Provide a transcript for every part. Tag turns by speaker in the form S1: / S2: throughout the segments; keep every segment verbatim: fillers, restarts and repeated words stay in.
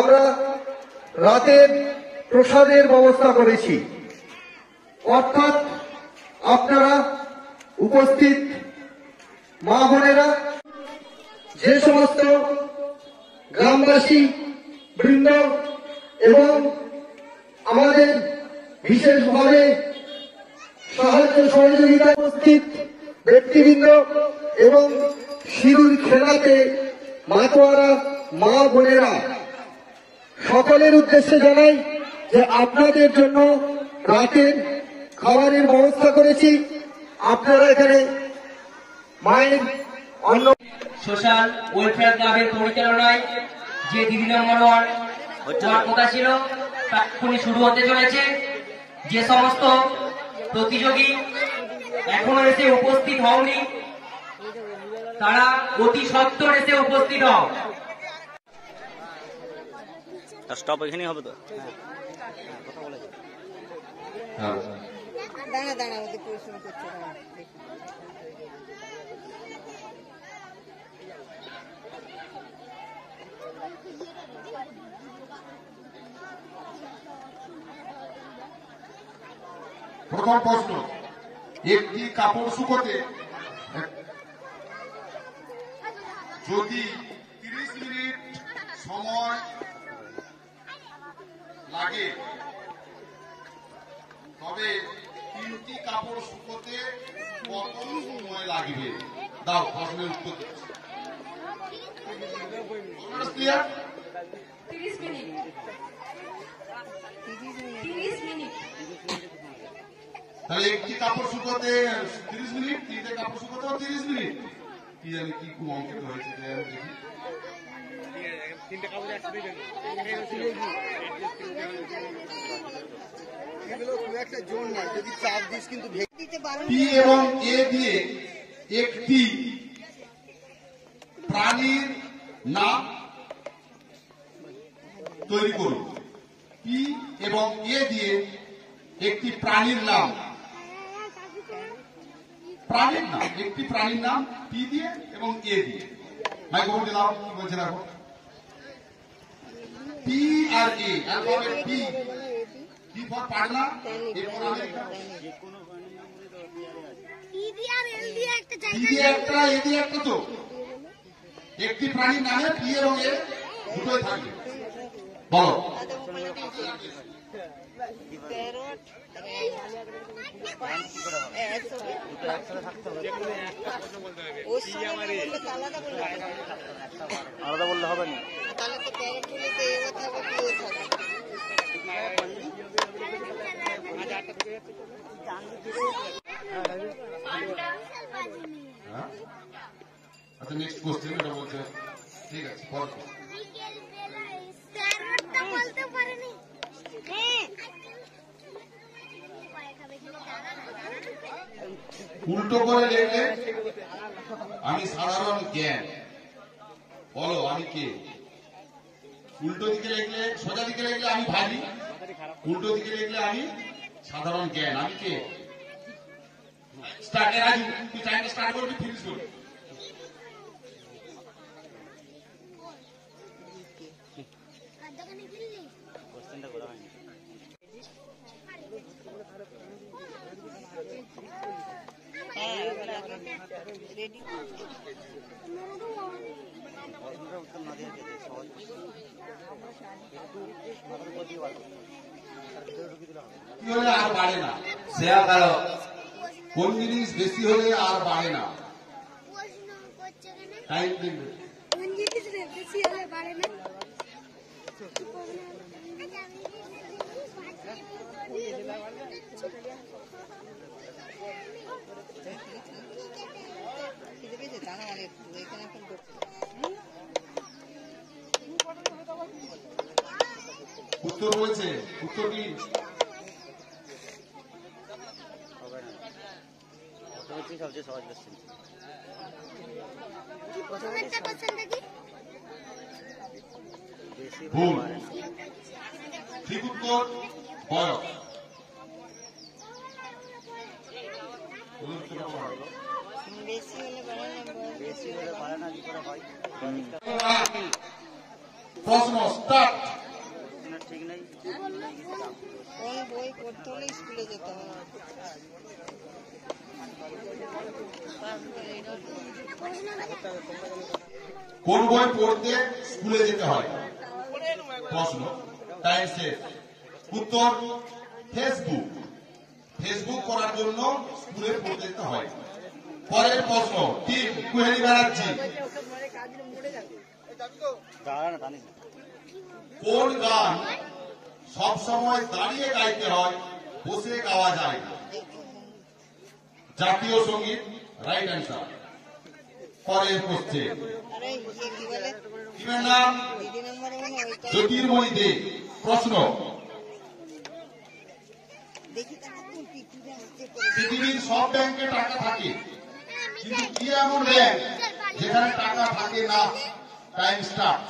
S1: আমরা রাতের প্রসাদের ব্যবস্থা করেছি। অর্থাৎ আপনারা উপস্থিত মা বোনেরা, যে সমস্ত গ্রামবাসী বৃন্দ এবং আমাদের বিশেষভাবে সাহায্য সহযোগিতায় উপস্থিত ব্যক্তিবৃন্দ এবং সিঁদুর খেলাতে মাতোয়ারা মা বোনেরা, সকলের উদ্দেশ্যে জানাই যে আপনাদের জন্য রাতের খাবারের ব্যবস্থা করেছি। আপনারা এখানে মায়ের অন্য
S2: সোশ্যাল ওয়েলফেয়ার ক্লাবের পরিচালনায় যে দিদি নম্বর ওয়ার্ড কথা ছিল তা এখনই শুরু হতে চলেছে। যে সমস্ত প্রতিযোগী এখনো এসে উপস্থিত হওনি তারা অতি সত্বর এসে উপস্থিত হও।
S3: স্টপ এখানেই হবে তো।
S4: দাঁড়া দাঁড়া ওদের পরিশ্রম করছে।
S5: প্রথম প্রশ্ন, একটি কাপড় শুকোতে যদি তিরিশ মিনিট সময় লাগে তবে তিনটি কাপড় শুকোতে কত সময় লাগবে? দাও প্রশ্নের উত্তর।
S6: তিরিশ মিনিট। তিরিশ মিনিট।
S5: তাহলে একটি কাপড় শুকোতে তিরিশ মিনিট, তিনটে কাপড় শুকোতেও তিরিশ মিনিট। কি জানি কি খুব অঙ্কিত হয়েছে দেখি। তিনটে কাপড় একসাথে পি এবং এ দিয়ে একটি প্রাণীর নাম তৈরি করুন। পি এবং এ দিয়ে একটি প্রাণীর নাম, প্রাণীর নাম একটি প্রাণীর নাম পি দিয়ে এবং এ দিয়ে। মাইক্রোফোন দিলাম, কি বলছে দেখো। P R A, alphabet P, P for পাগলা, এ ফর আমেরিকা। পি দিয়ে একটা, এ দিয়ে একটা, তো একটি প্রাণীর নামে পি এবং এ দুটোই থাকবে। বলো।
S3: আলাদা বললে হবে না।
S5: আচ্ছা, নেক্সট কোশ্চেন এটা বলছে। ঠিক আছে, উল্টো করে লিখলে আমি সাধারণ জ্ঞান। বলো আমি কে? উল্টো দিকে লিখলে, সোজা দিকে লিখলে আমি ভাবি, উল্টো দিকে লিখলে আমি সাধারণ জ্ঞান। আমি কে? স্টার্ট। রাজু, তুই টাইমটা স্টার্ট করবি, ফিনিশ করবি।
S3: কোশ্চেনটা করা হয়নি।
S5: কি হলে আর বাড়ে না? শেয়ার করো। কোন জিনিস বেশি হলে আর বাড়ে না? টাইম দিন।
S6: কোন জিনিস বেশি হলে বাড়ে না?
S5: উত্তর বলেছে, উত্তর কি?
S3: সবচেয়ে সহজ কোশ্চেন।
S5: ভুল। ঠিক উত্তর বয়স।
S4: বেশি হলে বাড়ে না,
S3: বেশি হলে বাড়ে না, কি করে হয়?
S5: প্রশ্ন স্টার্ট।
S3: ঠিক নেই।
S4: কোন বই পড়তে হলে স্কুলে যেতে হবে?
S5: কোন বই পড়তে স্কুলে যেতে হয়? প্রশ্ন টাইম শেষ। উত্তর ফেসবুক। ফেসবুক করার জন্য স্কুলে পড়তে যেতে হয়। পরের প্রশ্ন টিম কুহেলি ব্যানার্জি।
S3: দাঁড়া না, জানি না।
S5: কোন গান সব সময় দাঁড়িয়ে গাইতে হয়, বসে গাওয়া যায় না? জাতীয় সঙ্গীত। Right answer. পরের কোশ্চেন
S4: আরে ইয়ে কি বলে?
S5: টিমের নাম
S4: দিদি নম্বর মনে হয় ওইটা।
S5: জ্যোতির্ময়ী দে। প্রশ্ন
S4: দেখি তা কোন পিপিটা হচ্ছে করে।
S5: পৃথিবীর সব ব্যাংকে টাকা থাকে, কিন্তু কি এমন ব্যাংক যেখানে টাকা থাকে না? Time start.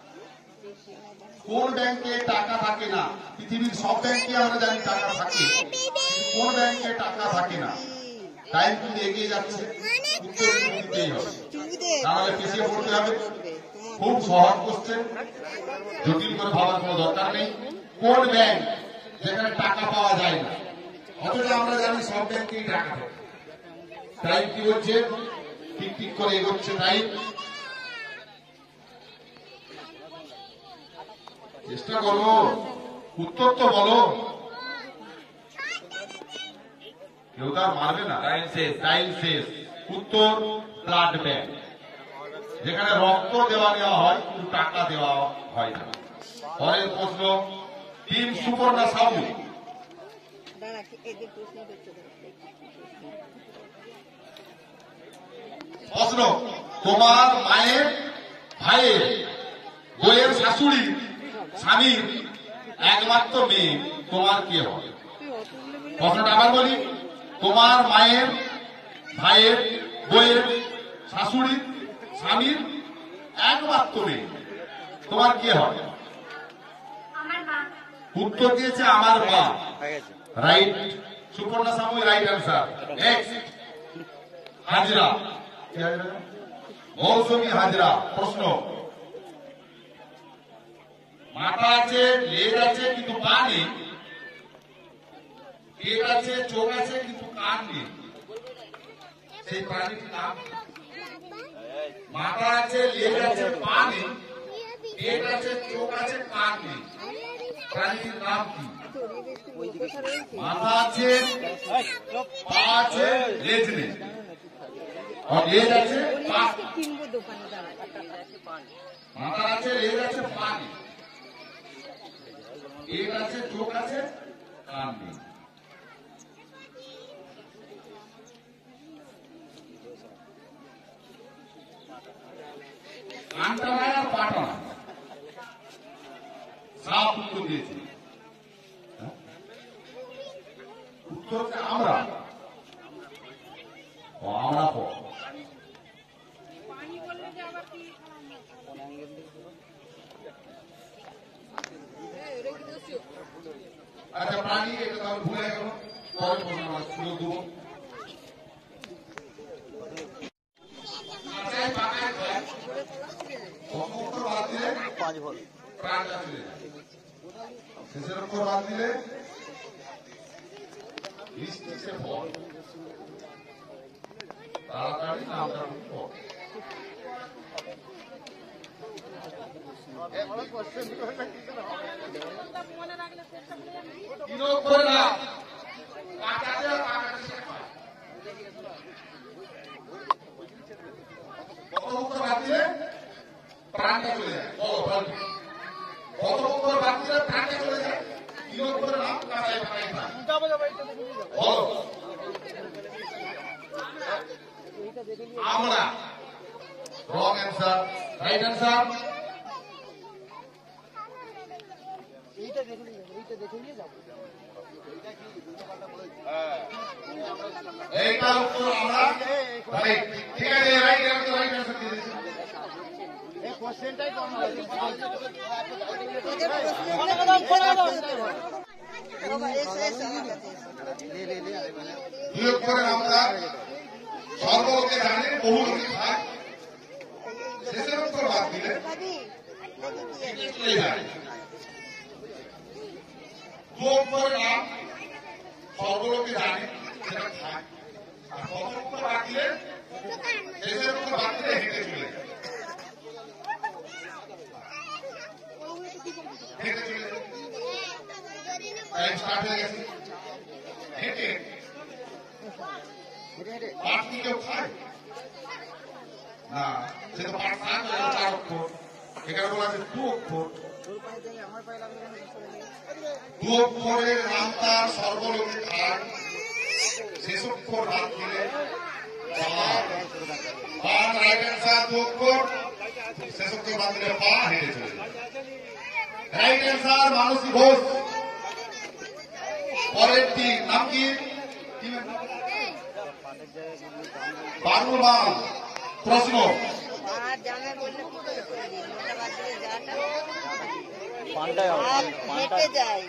S5: কোন ব্যাংকে টাকা থাকে না? পৃথিবীর সব ব্যাংকে আমরা জানি টাকা থাকে, কিন্তু কোন ব্যাংকে টাকা থাকে না? টাইম কিন্তু এগিয়ে যাচ্ছে, উত্তর কিন্তু দিতেই হবে,
S4: চুবিদে
S5: তাহলে পিছিয়ে পড়তে হবে।
S4: করবে তোমার।
S5: খুব সহজ কোশ্চেন, জটিল করে ভাবার কোনো দরকার নেই। কোন ব্যাংক যেখানে টাকা পাওয়া যায় না? অথচ আমরা জানি সব ব্যাংকেই টাকা থাকে। টাইম কি হচ্ছে? টিক টিক করে এগোচ্ছে টাইম। চেষ্টা করো, উত্তর তো বলো। কেউ তো আর মারবে না। টাইম শেষ। টাইম শেষ। উত্তর ব্লাড ব্যাংক, যেখানে রক্ত দেওয়া নেওয়া হয় কিন্তু টাকা দেওয়া হয় না। পরের প্রশ্ন টিম সুপর্ণা সাবু।
S4: দাঁড়া কি এদের প্রশ্ন করতে হবে।
S5: প্রশ্ন তোমার মায়ের ভাইয়ের বইয়ের শাশুড়ি স্বামীর একমাত্র মেয়ে তোমার কে হবে? প্রশ্নটা আবার বলি, তোমার মায়ের ভাইয়ের বইয়ের শাশুড়ি স্বামীর একমাত্র মেয়ে তোমার কে হবে? উত্তর দিয়েছে আমার মা।
S3: হয়ে গেছে।
S5: Right. Suparna Samu right answer. Next Hazra. কি হাজরা? মৌসুমী হাজরা। প্রশ্ন মাথা আছে, লেজ আছে কিন্তু পা নেই, পেট আছে, চোখ আছে কিন্তু কান নেই, সেই প্রাণীটির নাম কি? মাথা আছে, লেজ আছে, পা নেই, পেট আছে, চোখ আছে, কান নেই, প্রাণীটির নাম কি? মাথা আছে, পা আছে, লেজ নেই, আর লেজ আছে, পা।
S4: কিনবো দোকানে দাঁড়া।
S5: মাথা আছে, লেজ আছে, পা নেই, পেট আছে, চোখ আছে, কান নেই। কানটা নয় আর পাটা নয়, সাপ উত্তর দিয়েছি। হ্যাঁ? উত্তর হচ্ছে আমরা। ও, আমরা পর। আচ্ছা প্রাণী, এটা তাহলে ভুলে গেল। পরের প্রশ্ন আমরা সুযোগ দেবো। আচ্ছা, পাকায় খায়। প্রথম উত্তর বাদ দিলে
S3: পাঁচ ভোল।
S5: প্রাণটা চলে যায়। শেষের উত্তর বাদ দিলে বৃষ্টি সে ফল। তাড়াতাড়ি নামটা ফল। বিনোদ করে না, কাকাতে আর কাকাতে শেখায়। কত উত্তর বাদ দিলে প্রাণটা চলে যায়? বলো বলবে। কত উত্তর বাদ দিলে প্রাণটা চলে যায়? বিনোদ করে না, কাকায় কাকায় খায়। বলো। আমরা। Wrong answer. Right answer. এইটার উত্তর আমরা। রাইট। ঠিক আছে, রাইট অ্যান্সার। রাইট অ্যান্সার দিয়ে দিয়েছি। বিয়োগ করে আমরা সর্বলোকে জানে, বহু লোকে খায়। শেষের উত্তর বাদ দিলে চলে যায়। দু অক্ষরের নাম সর্বলোকে জানে, সেটা খায়। আর প্রথম অক্ষর বাদ দিলে, শেষের অক্ষর বাদ দিলে হেঁটে চলে যায়। হেঁটে চলে যায়। টাইম স্টার্ট হয়ে গেছে। হেঁটে পাট কি কেউ খায় না, সে তো পাট খায় না, চার অক্ষর। এখানে বলা আছে দু অক্ষর। দু অক্ষরের নাম তার সর্বলোকে খায়, শেষ অক্ষর বাদ দিলে পান রাইট অ্যান্সার। দু অক্ষর শেষ অক্ষর বাদ দিলে পা, হেঁটে চলে যায়। Right answer Manasi Ghosh. পরেরটি নাম কি? বানুর মাল। প্রশ্ন
S4: আর জামে বললে কি করে করবি? মোটা বাদ দিয়ে যাটা
S3: পান্ডায়
S4: আর হেঁটে যায়।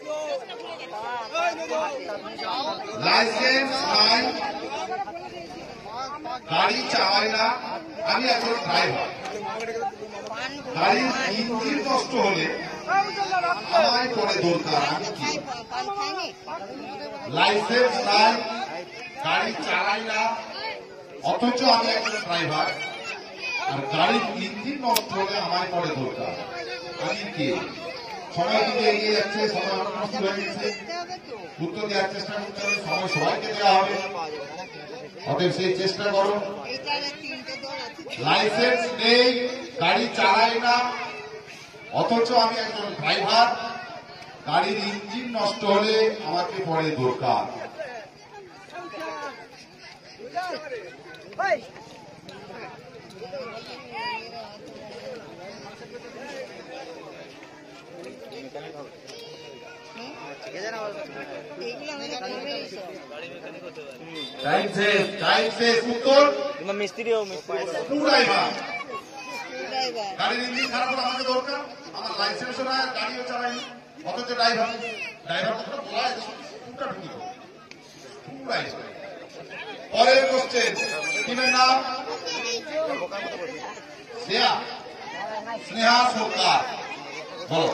S5: লাইসেন্স নাই, গাড়ি চালায় না, আমি একজন ড্রাইভার।
S4: পান
S5: গাড়ির ইঞ্জিন নষ্ট হলে আমায় পরে দরকার, আমি কি?
S4: খাই পান খায়নি?
S5: লাইসেন্স নাই, গাড়ি চালাই না, অথচ আমি একজন ড্রাইভার। আর গাড়ির ইঞ্জিন নষ্ট হলে আমায় পরে দরকার, আমি কে? সময় কিন্তু এগিয়ে যাচ্ছে, সময় অনেক নষ্ট হয়ে গেছে।
S4: দেখতে হবে তো।
S5: উত্তর দেওয়ার চেষ্টা করতে হবে, সময় সবাইকে দেওয়া হবে। অতএব সেই চেষ্টা করো।
S4: এইটার তিনটে দল আছে।
S5: লাইসেন্স নেই, গাড়ি চালাই না, অথচ আমি একজন ড্রাইভার। গাড়ির ইঞ্জিন নষ্ট হলে আমাকে পরে দরকার।
S4: এইগুলো আমাদের গ্রামেরই সব।
S5: টাইম শেষ, টাইম শেষ। উত্তর
S3: মিস্ত্রিও মিস্ত্রি
S5: টু ড্রাইভার।
S4: ড্রাইভার
S5: গাড়ির ইঞ্জিন খারাপ হলে আমাকে দরকার, আমার লাইসেন্সও নাই, গাড়িও চালাইনি, অথচ ড্রাইভার। ড্রাইভার কথাটা বলা হয় টুটা ঢুকি তো টু ড্রাইভার। পরের কোশ্চেন, টিমের নাম স্নেহা স্নেহা সরকার। বলো।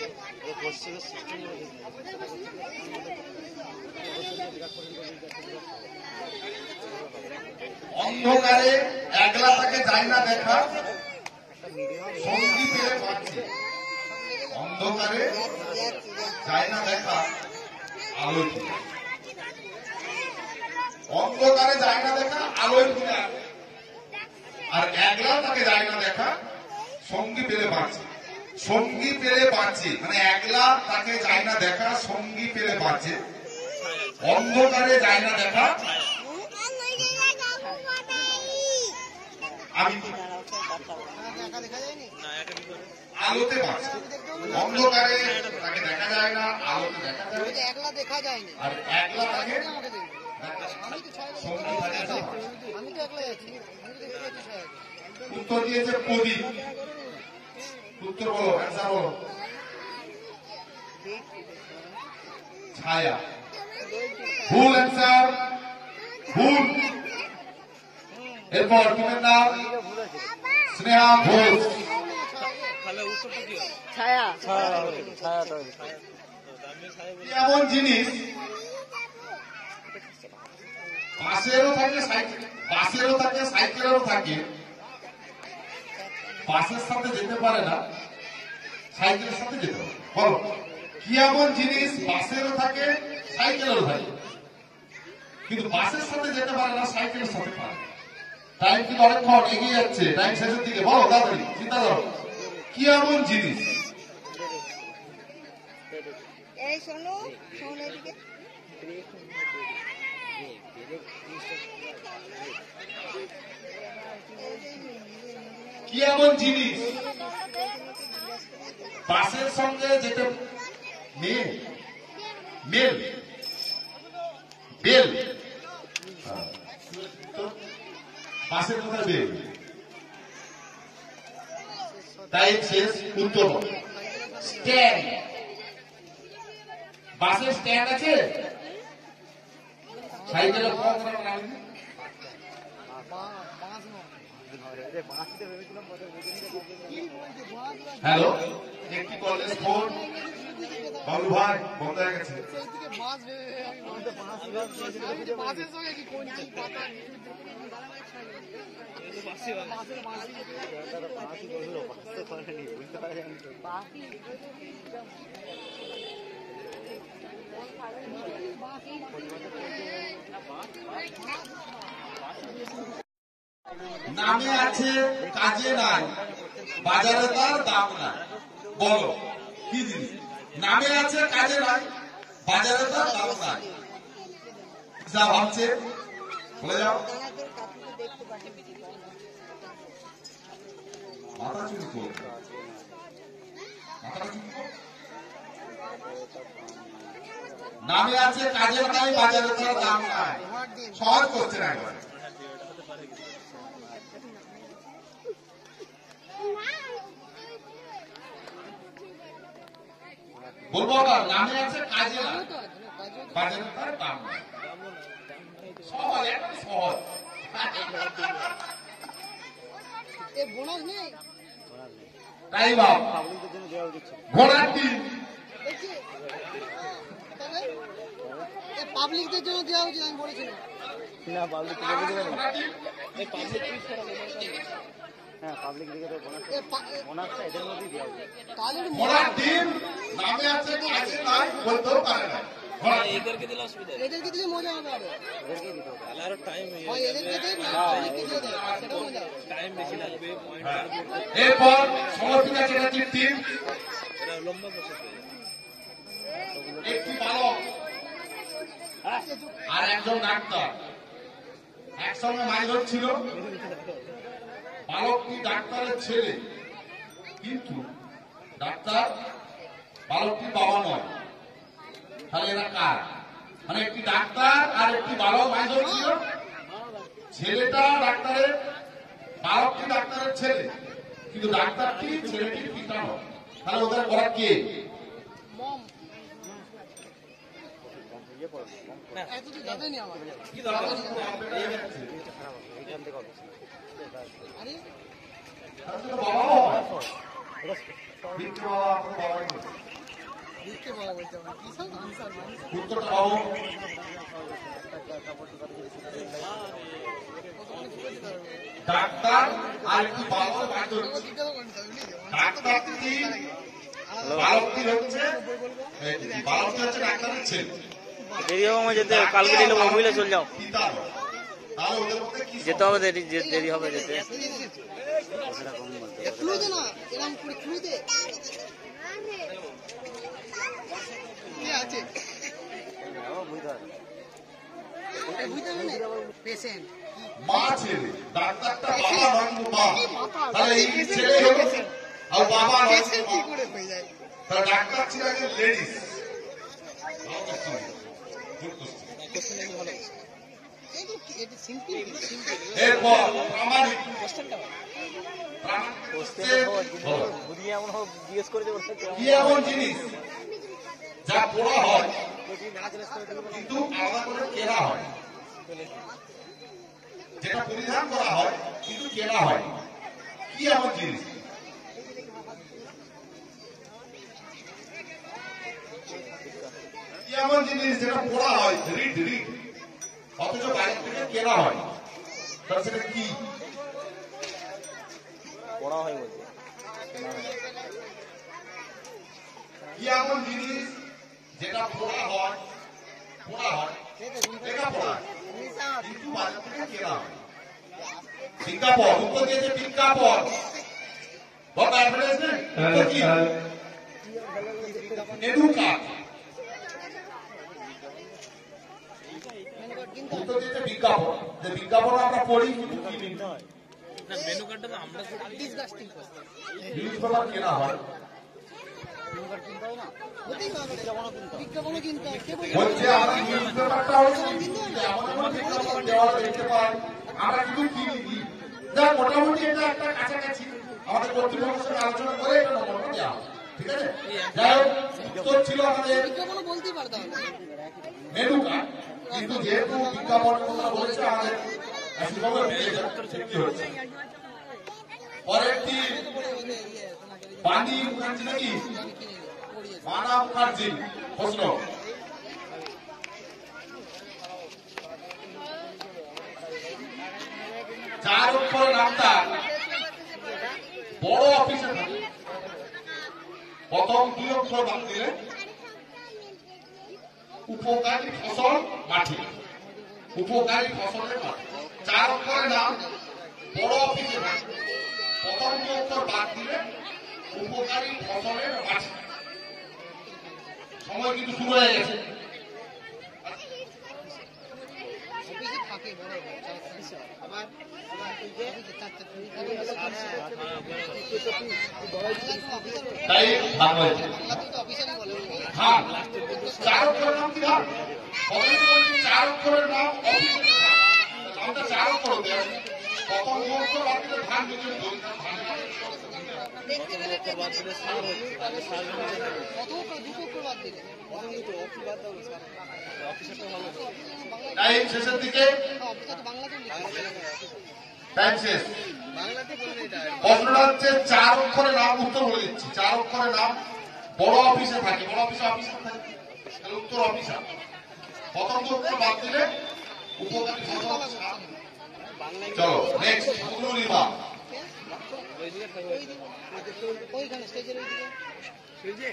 S5: অন্ধকারে একলা তাকে যায় না দেখা, সঙ্গী পেলে পাচ্ছে। অন্ধকারে যায় না দেখা, আলোয় ফিরে। অন্ধকারে যায় না দেখা, আলোয় ফিরে। আর একলা তাকে যায় না দেখা, সঙ্গী পেলে বাঁচে। সঙ্গী পেলে বাঁচে মানে একলা তাকে যায় না দেখা, সঙ্গী পেলে বাঁচে। অন্ধকারে যায় না দেখা, আমি আলোতে বাঁচে। অন্ধকারে তাকে দেখা যায় না, আলোতে দেখা যায়।
S4: একলা দেখা যায়নি।
S5: আর একলা তাকে সঙ্গী থাকে না।
S4: আমি তো একলাই আছি। আমি তো দেখতে পাচ্ছি সবাই।
S5: উত্তর দিয়েছে প্রদীপ। উত্তর বলো, অ্যান্সার বলো। ছায়া। ভুল অ্যান্সার, ভুল। এরপর তোমার নাম স্নেহা ঘোষ।
S4: ছায়া
S5: এমন জিনিস বাসেরও থাকে, সাইকেল বাসেরও থাকে, সাইকেলেরও থাকে। বাসের সাথে যেতে পারে না, সাইকেলের সাথে যেতে পারে। বলো কি এমন জিনিস বাসেরও থাকে, সাইকেলেরও থাকে, কিন্তু বাসের সাথে যেতে পারে না, সাইকেলের সাথে পারে। টাইম কিন্তু অনেকক্ষণ এগিয়ে যাচ্ছে, টাইম শেষের দিকে। বলো তাড়াতাড়ি, চিন্তা করো কি এমন জিনিস।
S4: এই শোনো শোনো এদিকে
S5: কি এমন জিনিস বাসের সঙ্গে যেতে মেল মেল বেল। বাসের কোথায় বেল? তাই শেষ। উত্তর স্ট্যান্ড। বাসের স্ট্যান্ড আছে, সাইকেলের হ্যালো, একটি কলেজ ফোন বাবু ভাই বন্ধ হয়ে গেছে। নামে আছে কাজে নাই, বাজারে তার দাম নাই। বলো কি জিনিস? নামে আছে কাজে নাই, বাজারে তার দাম নাই। যা ভাবছে বলে যাও। মাথা চুরি কর, মাথাটা চুরি কর। নামে আছে কাজের নাই, বাজারে তার দাম নাই। সহজ করছে না একবার। বলবো আবার, নামে আছে কাজে নাই, বাজারে তার দাম নাই। সহজ, একদম সহজ। তাই ভাব, ঘোড়ার ডিম
S4: পাবলিকদের জন্য দেওয়া উচিত, আমি বলেছিলাম
S3: না পাবলিক হ্যাঁ পাবলিক দিকে তো বোনাসটা এদের মধ্যেই দেওয়া উচিত।
S4: তাহলে
S5: ঘোড়ার ডিম নামে আছে কাজে নাই, বলতেও পারে না।
S4: এদেরকে দিলে মজা হবে আরো।
S3: এদেরকেই দিতে হবে।
S4: হয় এদেরকে দেয় না পাবলিককে দিয়ে দেয়, সেটাও মজা হবে।
S5: এরপর সমর্পিতা চ্যাটার্জির টিম, একটি বালক আর একজন ডাক্তার একসঙ্গে মাছ ধরছিল। বালকটি ডাক্তারের ছেলে, কিন্তু ডাক্তার বালকটির বাবা নয়। তাহলে এরা কার? মানে একটি ডাক্তার আর একটি বালক মাছ ধরছিল। ছেলেটা ডাক্তারের, বালকটি ডাক্তারের ছেলে, কিন্তু ডাক্তারটি ছেলেটির পিতা নয়। তাহলে ওদের করা কে?
S4: এতটুকু যাবেনি আমার।
S5: কি দরকার?
S3: এইখান থেকে হবে।
S4: আরে
S5: তাহলে তো বাবাও হয়। ভিক্ষে বাবা, আপনার বাবাই হয়।
S4: দেখতে বলা বলতে হবে, কি সব আনসার মানুষ
S5: উত্তরটা পাবো। ডাক্তার আর একটি বালক মাছ ধরছে।
S4: জিজ্ঞাসা করতে হবে, বুঝলি?
S5: ডাক্তারটি, বালকটি হচ্ছে, বালকটি হচ্ছে ডাক্তারের ছেলে,
S3: দেরি হবে আমার যেতে, কালকে দিলে মোবাইলে চলে যাও।
S5: পিতা নয়। তাহলে ওদের মধ্যে কি
S3: যেতে হবে, দেরি যে- দেরি হবে যেতে।
S4: ক্লু দে না, এরকম করে ক্লু দে। কে আছে?
S3: বুঝতে পারবে।
S4: ওটা বুঝতে হবে না? পেশেন্ট।
S5: মা ছেলে, ডাক্তারটা বাবা নয় কিন্তু মা। তাহলে এই ছেলে হলো আর বাবা নয় কিন্তু
S4: পেশেন্ট কি
S5: মা।
S4: করে হয়ে যায়?
S5: তাহলে ডাক্তার ছিল আগে লেডিস।
S4: এটা কি? এটা সিম্পল, সিম্পল।
S5: এরপর প্রামাণিক,
S3: কোশ্চেন
S5: হচ্ছে,
S3: তো বুঝিয়ে এমন হোক জিজ্ঞেস করে দেবো
S5: কি এমন জিনিস যা পড়া হয় কিন্তু আলাদা করে কেনা হয়, যেটা পরিধান করা হয় কিন্তু কেনা হয়। কি এমন জিনিস? কি এমন জিনিস যেটা পড়া হয়, রিড রিড, অথচ বাইরে থেকে কেনা হয়? তাহলে সেটা কি?
S3: পড়া হয় বলতে
S5: কি এমন জিনিস যেটা পড়া হয়, পড়া হয়, লেখা পড়া হয়, কিন্তু বাজার থেকে কেনা হয়? বিজ্ঞাপন। উত্তর দিয়েছে বিজ্ঞাপন। বড় অ্যাডভার্টাইজমেন্ট। উত্তর কি? এডুকার। উত্তর দিয়েছে বিজ্ঞাপন। যে বিজ্ঞাপন আমরা পড়ি কিন্তু কিনি না।
S4: ডিসগাস্টিং করতে।
S5: নিউজ পেপার কেনা হয়।
S4: হতেই হবে। বিজ্ঞাপনও কিনতে হয়। কে বলছে?
S5: বলছে আমরা নিউজ পেপারটা হচ্ছে এমন এমন বিজ্ঞাপন দেওয়া দেখতে পাই, আমরা কিন্তু কিনি। যা মোটামুটি এটা একটা কাছাকাছি আমাদের কর্তৃপক্ষের সঙ্গে আলোচনা করে এটা নম্বরটা দেওয়া হয়। ঠিক আছে? যাই হোক, উত্তর ছিল আমাদের
S4: বিজ্ঞাপনও বলতেই পারতাম না।
S5: মেনু কার্ড, কিন্তু যেহেতু বিজ্ঞাপন কথা বলেছে আমাদের একইভাবে পেয়ে যাচ্ছে। কি হচ্ছে? পরেরটি বাণী মুখার্জি নাকি মানা মুখার্জি প্রশ্ন। চার অক্ষরের নামটা বড় অফিসে থাকে, প্রথম দুই অক্ষর বাদ দিলে উপকারী ফসল মাঠে, উপকারী ফসলের মাঠে। চার অক্ষরের নাম বড় অফিসে থাকে, প্রথম দুই অক্ষর বাদ দিলে উপকারী ফসলের মাঠে। সময় কিন্তু শুরু হয়ে গেছে।
S4: অফিসে থাকে বড় আবার
S5: তাই ভাগ হয়েছে। হ্যাঁ, চার অক্ষরের নাম কি নাম? প্রথমে বলছি চার অক্ষরের নাম অফিসে থাকে। নামটা চার অক্ষর হতে হবে, প্রথম দুই অক্ষর বাদ দিলে ধান যদি ধরি ধান টাইম শেষের দিকে, টাইম শেষ। প্রশ্নটা হচ্ছে চার অক্ষরের নাম, উত্তর বলে দিচ্ছি। চার অক্ষরের নাম বড় অফিসে থাকে, বড় অফিসে অফিসার থাকে, তাহলে উত্তর অফিসার। প্রথম দু অক্ষর বাদ দিলে উপকারী ফসল। চলো নেক্সট, পূর্ণিমা।
S4: ওইখানে স্টেজের ওইদিকে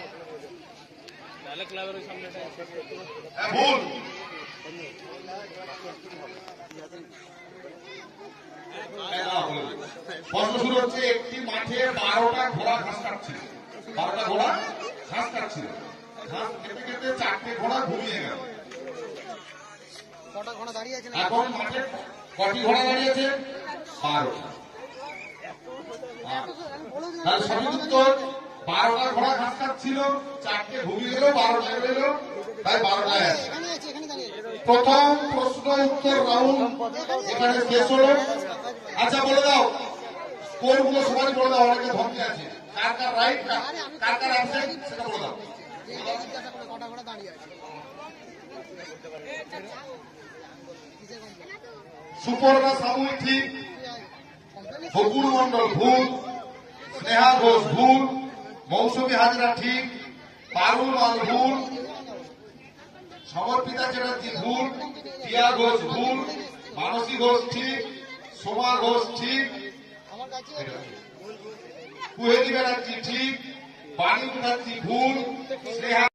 S5: ভুল। প্রশ্ন শুরু হচ্ছে, একটি মাঠে বারোটা ঘোড়া ঘাস কাটছিল, বারোটা ঘোড়া ঘাস কাটছিল, ঘাস খেতে খেতে চারটে ঘোড়া ঘুমিয়ে গেল।
S4: কটা ঘোড়া দাঁড়িয়ে আছে না?
S5: এখন মাঠে কটি ঘোড়া দাঁড়িয়েছে? বারোটা। তাহলে সঠিক উত্তর বারোটা ঘোড়া ঘাস খাচ্ছিল, চারটে ঘুমিয়ে গেল, বারোটা এলো, তাই বারোটায় আছে।
S4: এখানে আছে, এখানে দাঁড়িয়ে আছে।
S5: প্রথম প্রশ্ন উত্তর রাউন্ড এখানে শেষ হলো। আচ্ছা বলে দাও, স্কোর গুলো সবাই বলে দাও, অনেকে ধমকে আছে। কার কার রাইট, কার কার অ্যাবসেন্ট সেটা বলে দাও।
S4: যে এটা জিজ্ঞাসা করে কটা ঘোড়া দাঁড়িয়ে আছে।
S5: সুপর্ণা সামুই ঠিক, বকুল মন্ডল ভুল, স্নেহা ঘোষ ভুল, মৌসুমী হাজরা ঠিক, পারুল মাল ভুল, সমর্পিতা চ্যাটার্জি ভুল, টিয়া ঘোষ ভুল, মানসী ঘোষ ঠিক, সোমা ঘোষ ঠিক,
S4: আমার কাছে
S5: কুহেলি ব্যানার্জি ঠিক, বাণী মুখার্জি ভুল, স্নেহা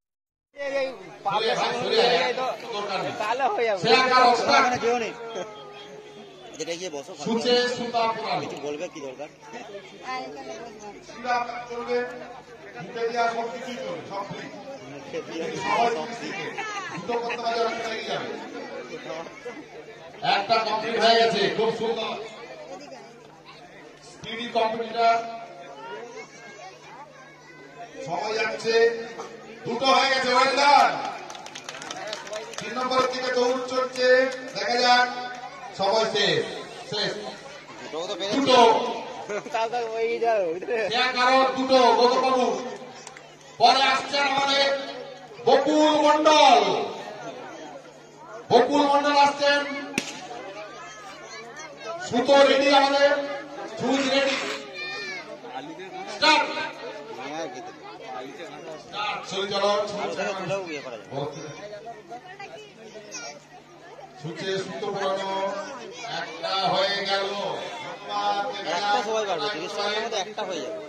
S3: তাহলে হয়ে যাবে।
S5: শ্রেয়াকার অস্তাক,
S3: যেটা গিয়ে বসো,
S5: সুচে সুতা পুরানো।
S3: কিছু বলবে কি দরকার?
S5: সুতা চলবে, মুখে দেওয়া সব কিছুই চলবে, সব ফ্রি।
S3: মুখে দিয়ে
S5: সবাই
S3: সব
S5: ফ্রি থেকে। দুটো করতে পারলে অনেকটা এগিয়ে যাবে। একটা কমপ্লিট হয়ে গেছে, খুব সুন্দর। স্পিডি কম্পিটিটর, সময় যাচ্ছে, দুটো হয়ে গেছে, ওয়েল ডান। তিন নম্বরের দিকে দৌড় চলছে, দেখা যাক। সময় শেষ, শেষ।
S3: দুটো তো পেরে
S5: দুটো
S3: তাও তাও ওই যাও
S5: কারণ দুটো গতবাবু। পরে আসছেন আমাদের বকুল মন্ডল, বকুল মন্ডল আসছেন। সুতো রেডি, আমাদের সুচ রেডি। Start, start. চলে চলো,
S3: তুলেও ইয়ে করা যাবে।
S5: সুচে সুতো পড়ানো একটা হয়ে গেল।
S3: একটা সবাই পারবে, তিরিশ সেকেন্ডের মধ্যে একটা হয়ে যাবে।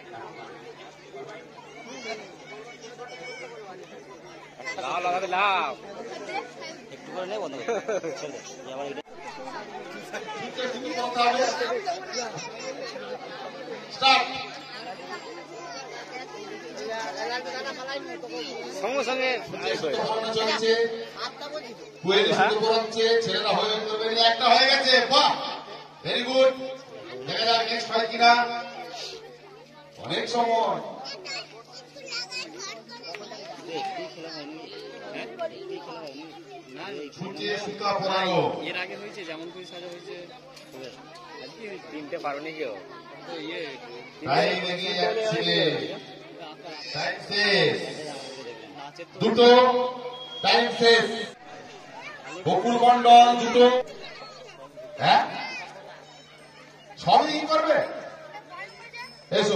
S3: লাভ লাগাতে লাভ একটু করে নেই, বন্ধ করে ছেড়ে দে। এই আবার এটা
S5: সুচে সুতো পড়তে হবে। স্টার্ট।
S3: সঙ্গে সঙ্গে
S5: সুতো পড়ানো চলছে, কুয়েলি সুতো পড়াচ্ছে, ছেলেরা হয়ে যাবে। একটা হয়ে গেছে, বাহ, ভেরি গুড। দেখা যাক নেক্সট হয় কিনা। অনেক সময়
S3: একটু খেলা হয়নি, হ্যাঁ একটু খেলা হয়নি না।
S5: সুচে সুতা পড়ানো।
S3: এর আগে হয়েছে, যেমন করে সাজা হয়েছে। আজকে তিনটে পারোনি কেউ তো ইয়ে
S5: টাইম এগিয়ে যাচ্ছে, টাইম শেষ। দুটো, টাইম শেষ। বকুল মন্ডল দুটো, হ্যাঁ সবই করবে। এসো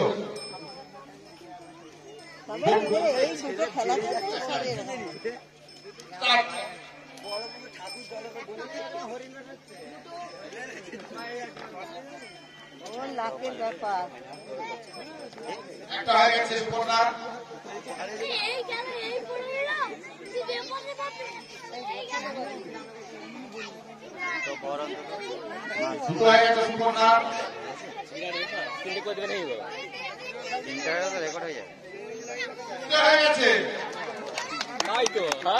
S4: তবে এই দুটো খেলাতে সারিয়ে
S5: স্টার্ট।
S4: ও লাখের ব্যাপার।
S5: একটা হয়ে গেছে সুপর্ণা।
S6: এই গেল এই পড়ে এলাম তুই বেপনে পাবে এই গেল
S5: দুটো হয়ে গেছে সুপর্ণা।
S3: তিনটে করে দেবে নেই তিনটে তো রেকর্ড হয়ে যায়
S5: দুটো হয়ে গেছে
S3: তাই তো হ্যাঁ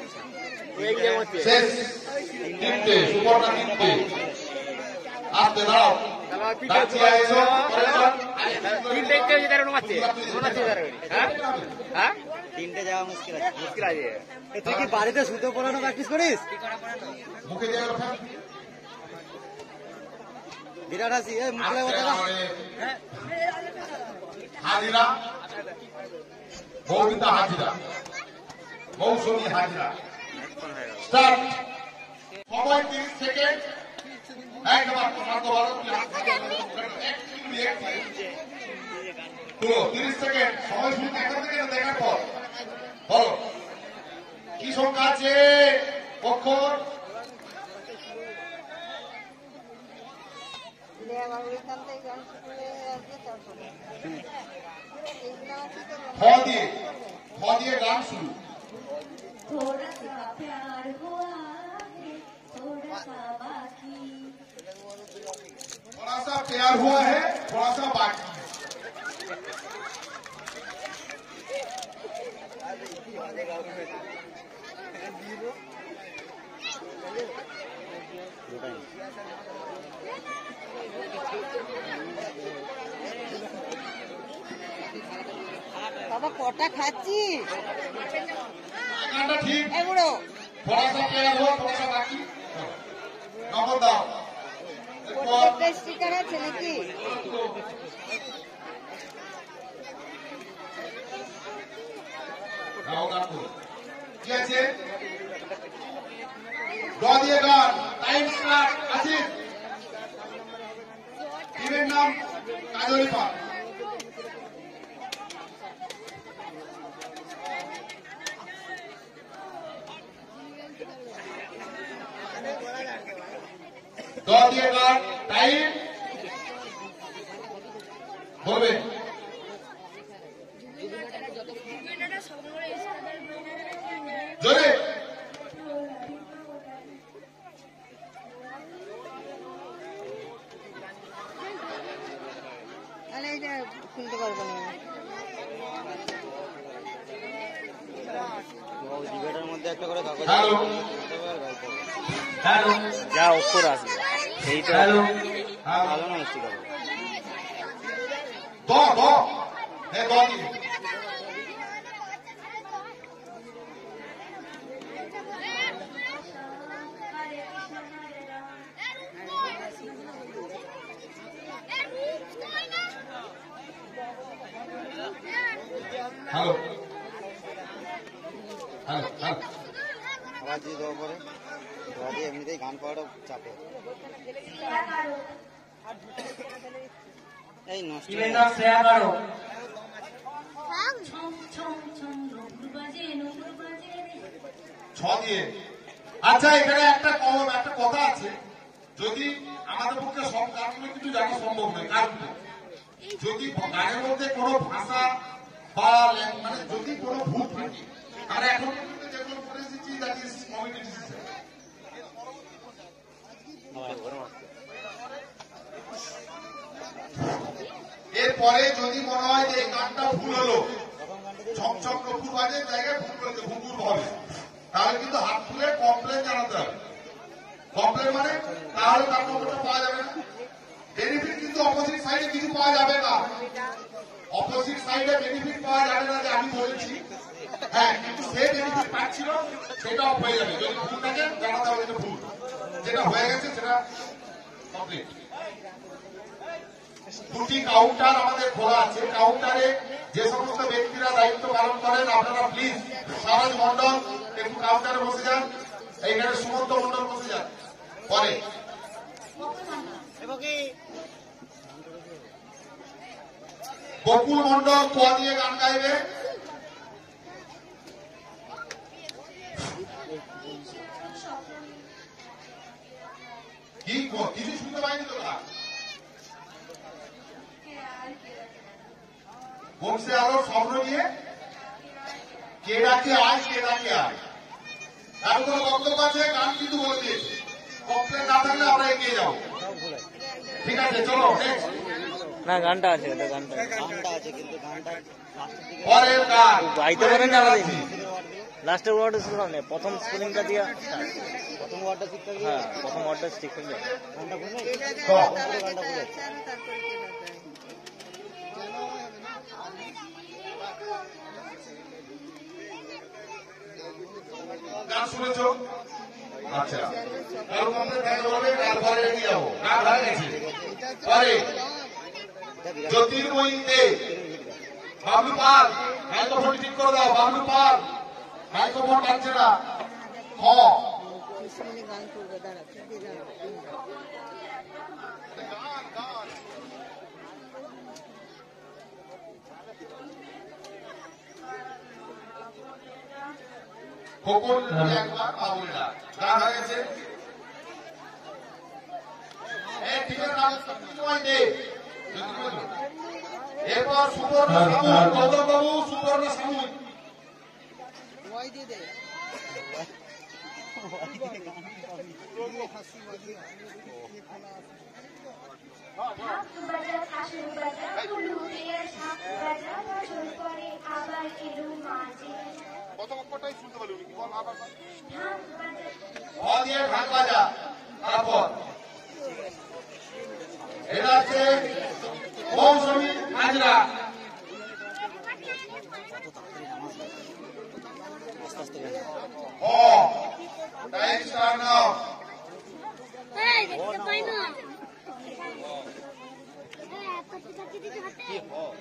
S5: শেষ। তিনটে সুপর্ণা তিনটে। আসতে দাও ডাকছি এসো
S3: তিনটে মারছে হ্যাঁ হ্যাঁ তিনটে যাওয়া মুশকিল আছে মুশকিল আছে তুই কি বাড়িতে সুতো পড়ানো প্র্যাকটিস করিস
S5: মুখে দিয়ে
S3: বিরাট হাসি এই মুখে
S5: হাজিরা বৌদিতা হাজিরা মৌসুমী হাজিরা। স্টার্ট। সময় তিরিশ সেকেন্ড। একবার তোমার তো বলো তো তিরিশ সেকেন্ড সময় শুরু দেখা থেকে দেখার পর বলো কি সংখ্যা আছে অক্ষর। খ দিয়ে খ দিয়ে গান শুরু।
S6: थोड़ा सा प्यार हुआ है थोड़ा सा बाकी
S5: थोड़ा सा प्यार हुआ है थोड़ा सा बाकी।
S4: বাবা কটা খাচ্ছি
S5: गाना ठीक।
S4: এগুলো
S5: थोड़ा सा प्यार हुआ थोड़ा सा बाकी। नंबर दाओ।
S4: প্রত্যেকটা স্টিকার আছে নাকি
S5: गाओ गान को কি আছে ড দিয়ে গান। Time start. আসিফ টিমের নাম কাজলি পাল। ড দিয়ে গান। টাইম বলবে জোরে।
S4: তাহলে এটা শুনতে পারবো না
S3: ডিবেটের মধ্যে একটা করে কাগজ
S5: হ্যালো
S2: হ্যালো
S3: যা অক্ষর আসবে সেই তো
S2: হ্যালো
S3: ভালো না মিষ্টি কাগজ
S5: দ দ হ্যাঁ দ দিয়ে হ্যালো হ্যালো হ্যালো
S3: আবার যদি দেওয়া পরে দেওয়া দিয়ে এমনিতেই গান পাওয়াটা চাপে এই নষ্ট
S2: টিমের নাম শ্রেয়া কারো।
S6: ছম ছম ছম নুপুর বাজে নুপুর বাজে
S5: ছ দিয়ে। আচ্ছা এখানে একটা কম একটা কথা আছে যদি আমাদের পক্ষে সব গানগুলো কিন্তু জানা সম্ভব নয় কারণ যদি গানের মধ্যে কোনো ভাষা বা ল্যাং- মানে যদি কোনো ভুল থাকে আর এখন পর্যন্ত যেগুলো করে এসেছি দ্যাট ইজ কমিটি ডিসিশন। এরপরে যদি মনে হয় যে এই গানটা ভুল হলো ছমছম নপুর বাজে জায়গায় ভুল করতে ভুল হবে তাহলে কিন্তু হাত তুলে কমপ্লেন জানাতে হবে। কমপ্লেন মানে তাহলে তার নম্বরটা পাওয়া যাবে না। বেনিফিট কিন্তু অপোজিট সাইডে কিছু পাওয়া যাবে না। অপোজিট সাইডে বেনিফিট পাওয়া যাবে না যে আমি বলেছি হ্যাঁ কিন্তু সে বেনিফিট পাচ্ছিল সেটা অফ হয়ে যাবে যদি ভুল থাকে জানাতে হবে যে ভুল যেটা হয়ে গেছে সেটা কমপ্লিট। দুটি কাউন্টার আমাদের খোলা আছে। কাউন্টারে যে সমস্ত ব্যক্তিরা দায়িত্ব পালন করেন আপনারা প্লিজ সারাজ মন্ডল একটু কাউন্টারে বসে যান। এইখানে সুমন্ত মন্ডল বসে যান। পরে বকুল মন্ডল কোয়া দিয়ে গান গাইবে। কি কিছু শুনতে পাইনি তোরা? বংশে আরো স্বপ্ন নিয়ে কে ডাকে আয়, কে ডাকে আয়। এখন কোনো বক্তব্য আছে? গান কিন্তু বলে দিয়েছে, কমপ্লেন না থাকলে আমরা এগিয়ে যাবো। ঠিক আছে, চলো নেক্সট।
S3: না গানটা আছে, গানটা গানটা আছে কিন্তু গানটা
S5: পরের গান
S3: গাইতে পারেন না আমাদের লাস্টের ওয়ার্ডটা শুরু হবে, প্রথম স্পেলিংটা দিয়া প্রথম ওয়ার্ডটা ঠিক থাকবে। হ্যাঁ, প্রথম ওয়ার্ডটা ঠিক থাকবে। গানটা বলে গানটা বলে
S5: গান শুনেছো? আচ্ছা, কারণ আমাদের গান বলবে, তারপরে এগিয়ে যাবো। গান হয়ে গেছে। পরে জ্যোতির্ময়ী দে, বাবলু পাল, মাইক্রোফোন ঠিক করে দাও। বাবলু পাল, মাইক্রোফোন বাজছে না। খ
S4: গান করবে, দাঁড়া ঠিক আছে।
S5: খোকন একবার বাবুলটা গান হয়ে গেছে। এরপর সুবর্ণ সামুদ, গৌতম বাবু সুবর্ণ সামুদ।
S4: ওয়াই দিয়ে দে
S5: দিয়ে ঢাক বাজা। তারপর এটা হচ্ছে মৌসুমী হাজরা। ও টাইম স্টার্ট নাও।
S6: এই দেখতে পাই না। এই এত কিছু কিছু হাতে।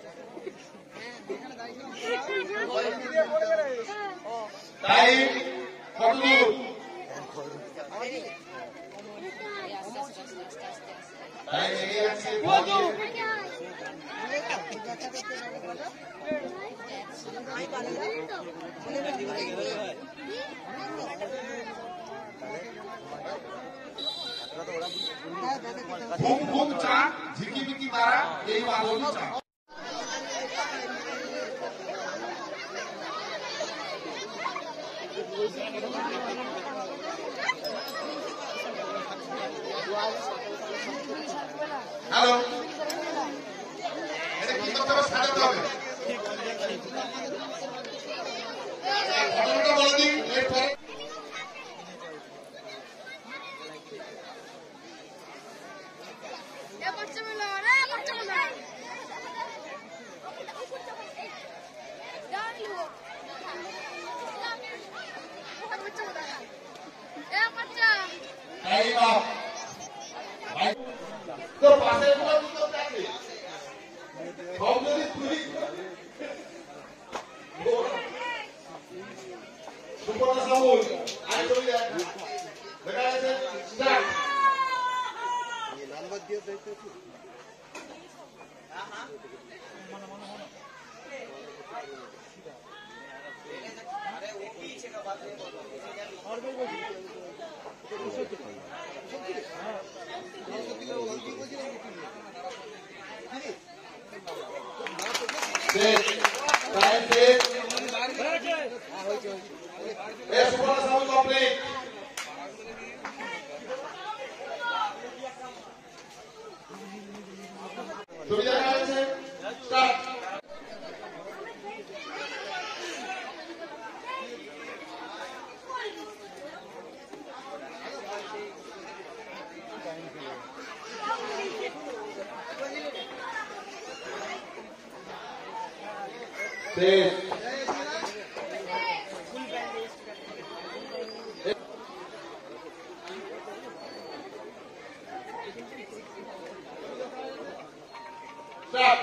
S5: টাইম কতদূর? টাইম এগিয়ে যাচ্ছে। ঘুম ঘুম চা, ঝিকিমিকি তারা, এই বাদলই চা। হ্যালো, এটা কি করতে হবে? সাজাতে হবে। ঘটনাটা বলে দিন, এরপরে তোর পাশে সব যদি তুই সুপর্ণা সামুল আর চলে যায় দেখা গেছে। নাম্বার দিয়ে দেখতে সুপর্ণা সামুল কমপ্লিট। ছবি দেখা যাচ্ছে। স্টার্ট। শেষ। স্টার্ট।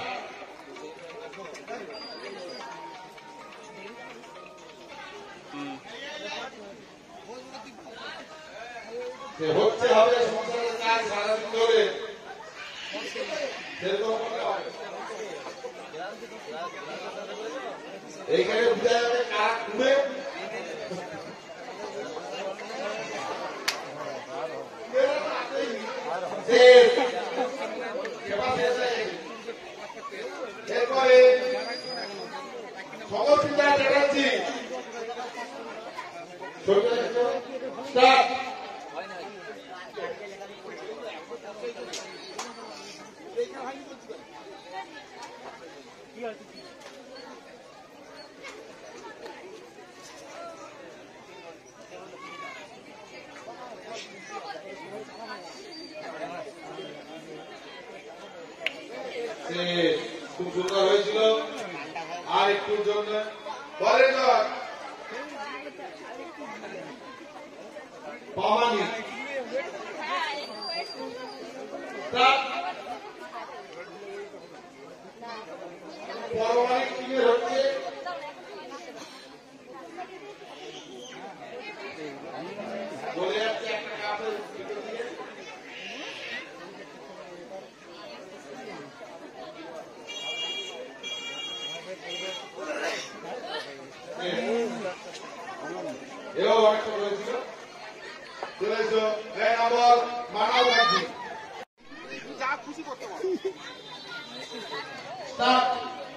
S5: হচ্ছে হবে সংসারের কাজ সারাদিন ধরে সেরকম এইখানে বুঝা যাবে কারা ঘুমে এরপরে সমস্যা দেখাচ্ছি স্টার্ট খুব সুন্দর হয়েছিল আর একটুর জন্য পরে পামানি পারমাণিক টিমের হচ্ছে বলে যাচ্ছে একটা কাপড় ভিতর দিয়ে এও একটা রয়েছিল চলে এসো এক নম্বর মানব গান্ধী যা খুশি করতে পারো স্টার্ট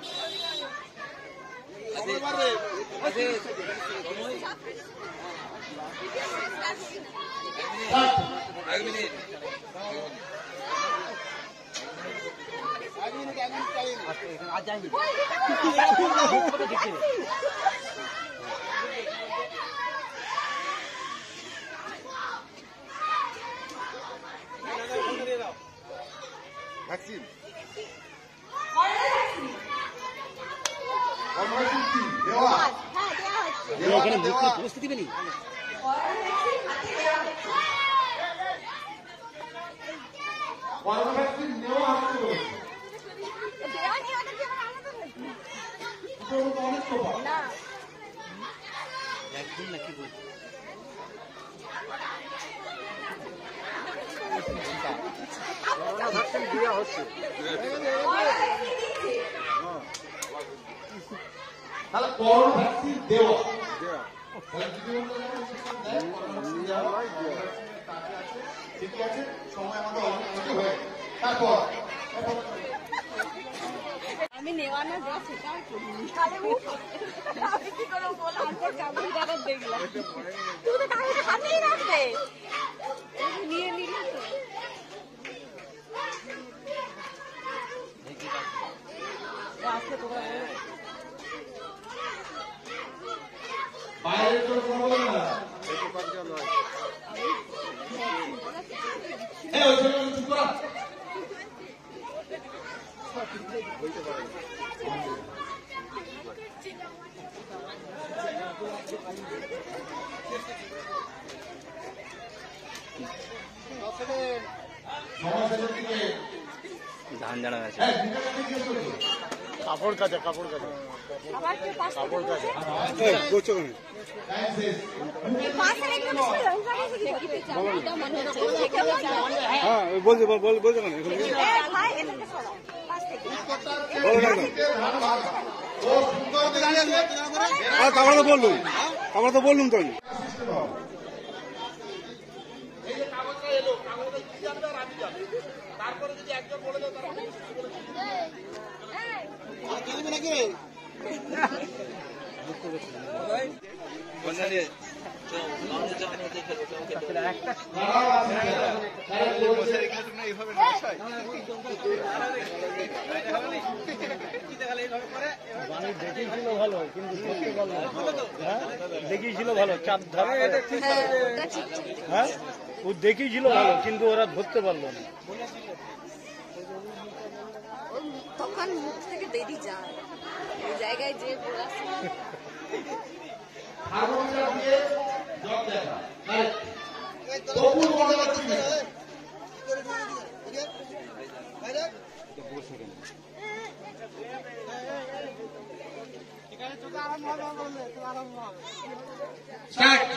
S3: এক মিনিট আজ যাইনি
S5: ভ্যাকসিন দেওয়া
S3: এখানে মুখে বসতে দিবেনি
S5: করোনা ভ্যাকসিন নেওয়া হচ্ছে অনেক সোফা
S3: একদিন নাকি বলছি
S5: তাহলে করোনা ভ্যাকসিন দেওয়া ঠিক আছে সময় আমাদের অনেক হয়ে তারপর
S4: আমি নেওয়া না যা সেটা আর করিনি আমি কি করে বললাম আমাকে কেমন জায়গা দেখলাম তুই তো তাহলে হাতেই রাখবে নিয়ে নিলে তো আজকে তোমরা
S5: বাইরে তো কথা বলে না এই ওই জন্য চুপ করা সমাজের দিকে
S3: ধান জানা আছে
S5: হ্যাঁ দিকে জিজ্ঞেস করছি
S3: কাপড় কাচা কাপড় কাচা
S4: আবার কেউ পাশ
S3: কাপড় কাচা
S5: টাইম শেষ
S4: পাশে রেখে দিচ্ছি ওই জায়গায় কি চালাটা মনে হচ্ছে সেখানে যাওয়া
S3: হ্যাঁ বলছে বল বলছে কেন
S4: ভাই এটাকে সরাও পাশ থেকে
S5: ও সুন্দর দিকে
S3: কাপড় তো বললুম কাপড় তো বললুম তো দেখিয়েছিল ভালো কিন্তু ধরতে পারলো হ্যাঁ দেখিয়েছিল ভালো চাপ ধরা হ্যাঁ ও দেখিয়েছিল ভালো কিন্তু ওরা ধরতে পারলো না
S4: তখন মুখ থেকে বেরিয়ে যায় ওই জায়গায় যে
S5: থার্মোমিটার দিয়ে জব দেখা কারেক্ট তবু মনে হচ্ছে না স্টার্ট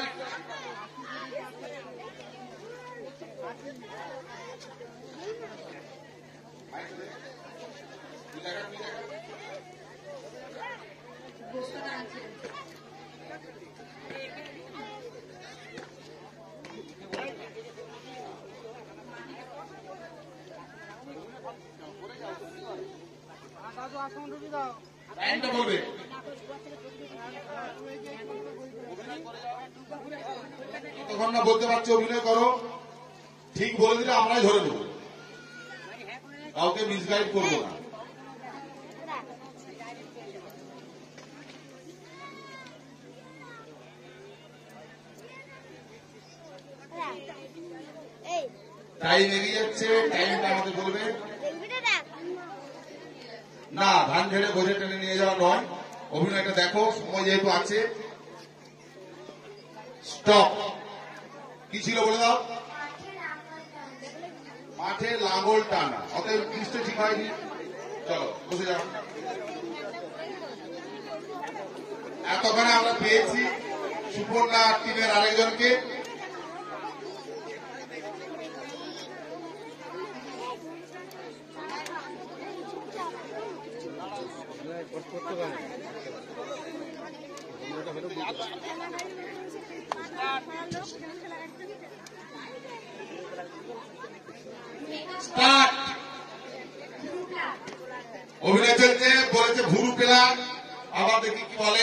S5: টাইমটা বলবে। যতক্ষণ না বলতে পারছো অভিনয় করো, ঠিক বলে দিলে আমরাই ধরে দেবো, কাউকে মিসগাইড করবো না। টাইম এগিয়ে যাচ্ছে, টাইমটা আমাদের বলবে না, ধান ঝেড়ে বোঝে টেনে নিয়ে যাওয়া নয়। অভিনয়টা দেখো, সময় যেহেতু আছে। স্টপ। কি ছিল বলে দাও? মাঠে লাঙ্গল টানা। অতএব নিশ্চয় ঠিক হয়নি। চলো বসে যাও। এতক্ষণে আমরা পেয়েছি সুপর্ণা টিমের আরেকজনকে। স্টার্ট। অভিনয় চলছে, বলেছে ভুরু পেলা। আবার দেখি কি বলে।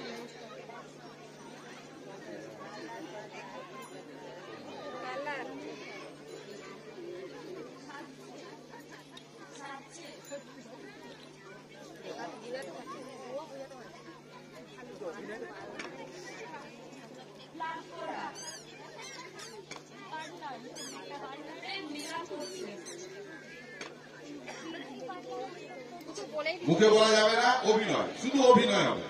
S5: মুখে বলা যাবে না, অভিনয়, শুধু অভিনয় হবে।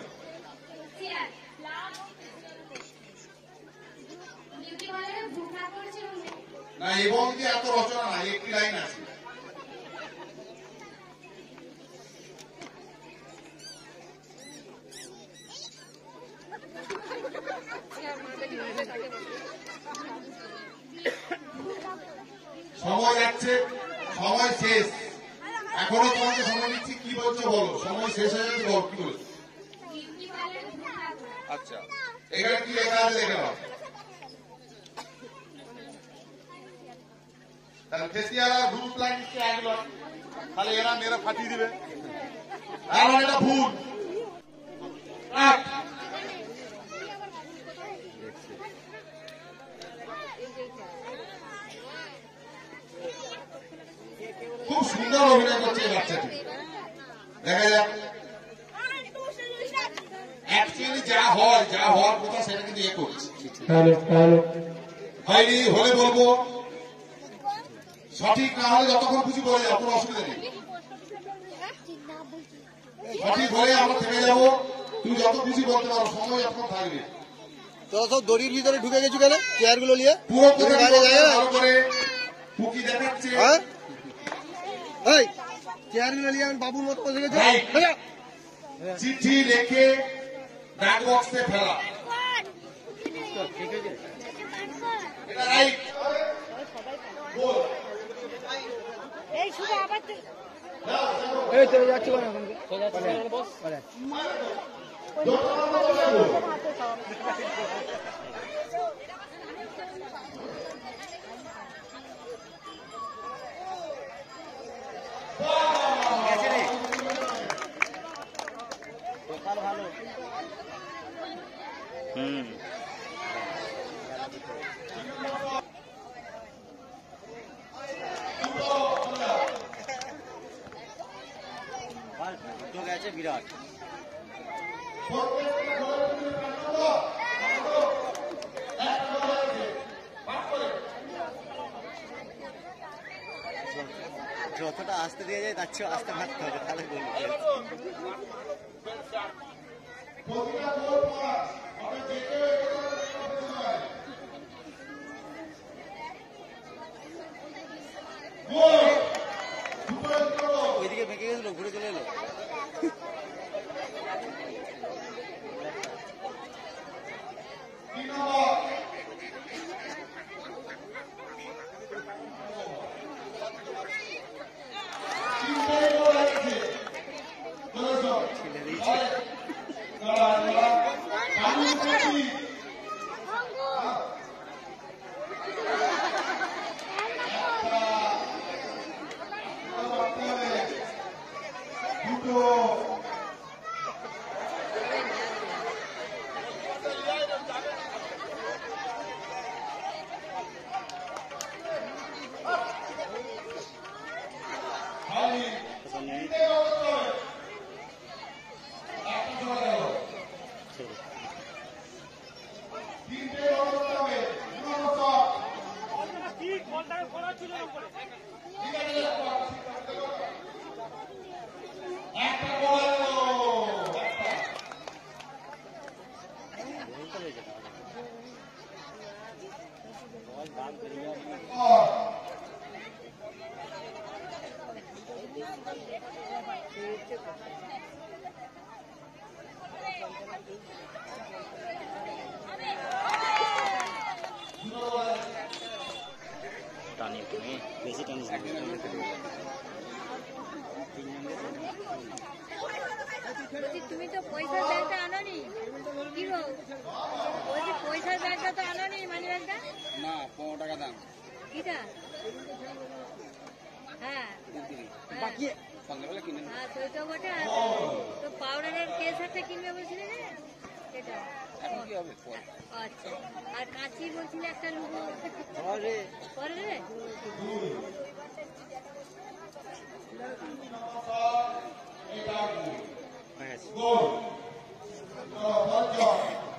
S5: না, এবং যে এত রচনা নাই, একটি লাইন আছে। সময় যাচ্ছে, সময় শেষ। এখনো তোমাকে সময় দিচ্ছি, কি বলছো বলো। সময় শেষ হয়ে যাচ্ছে, বল কি বলছো। আচ্ছা, এখানে কি লেখা আছে দেখে নাও। তাহলে ফেসিয়াল আর গ্রুপ লাইন এক নয়, তাহলে এরা মেয়েরা ফাটিয়ে দিবে। কারণ এটা ভুল। খুব সুন্দর অভিনয় করছে এই বাচ্চাটি, দেখা যাক। অ্যাকচুয়ালি যা হয়, যা হওয়ার কথা সেটা কিন্তু এ করছে। হয়নি, হলে বলবো। সঠিক না হলে যতক্ষণ খুশি বলে যাও, কোনো অসুবিধা নেই। সঠিক হলে আমরা থেমে যাবো, তুমি যত খুশি বলতে পারো, সময় যতক্ষণ থাকবে।
S3: তোরা সব দড়ির ভিতরে ঢুকে গেছো কেন? চেয়ার গুলো নিয়ে
S5: পুরো
S3: বাইরে যায় না?
S5: ভালো করে ফুকি দেখাচ্ছে।
S3: হ্যাঁ, এই চেয়ার গুলো নিয়ে বাবুর মতো বসে গেছে।
S5: চিঠি লিখে ব্যাগ বক্সে ফেলা, এটা রাইট।
S4: এই শুধু আবার
S3: এই চলে যাচ্ছি কোন এখন বস ভালো। হুম, গেছে বিরাট। যতটা আসতে দিয়ে যায় তার চেয়ে আসতে মারতে হবে, তাহলে বলবো। ওইদিকে ভেঙে গেছিল, ঘুরে চলে এলো।
S5: একটা বল
S3: টানি তুমি বেশি টানিস না।
S4: বলছি তুমি তো পয়সার ব্যাগটা আনোনি কি গো? বলছি পয়সার ব্যাগটা তো আনোনি, মানি ব্যাগটা
S3: না পনেরো টাকা দাম
S4: কিটা? হ্যাঁ
S3: বাকি সন্ধ্যাবেলা কিনে
S4: হ্যাঁ তুই তো বটে। আর তো পাউডারের কেস একটা কিনবে বলছিলি না সেটা?
S3: এখন কি হবে পরে
S4: আচ্ছা, আর কাঁচি বলছিলে একটা নেবো
S3: পরে
S4: পরে রে।
S3: হয়ে গেছে।
S5: গোল